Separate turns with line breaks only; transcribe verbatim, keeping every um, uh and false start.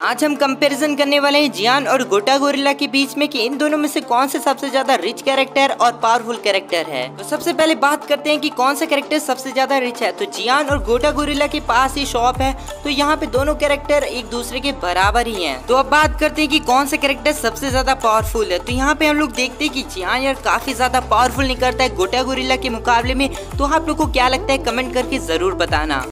आज हम कंपैरिजन करने वाले हैं जियान और गोटा गोरिल्ला के बीच में कि इन दोनों में से कौन से सबसे ज्यादा रिच कैरेक्टर और पावरफुल कैरेक्टर है। तो सबसे पहले बात करते हैं कि कौन सा कैरेक्टर सबसे ज्यादा रिच है। तो जियान और गोटा गोरिल्ला के पास ही शॉप है, तो यहाँ पे दोनों कैरेक्टर एक दूसरे के बराबर ही हैं। तो अब बात करते हैं कि कौन सा कैरेक्टर सबसे ज्यादा पावरफुल है। तो यहाँ पे हम लोग देखते हैं कि जियान यार काफी ज्यादा पावरफुल निकलता है गोटा गोरिल्ला के मुकाबले में। तो आप लोग को क्या लगता है कमेंट करके जरूर बताना।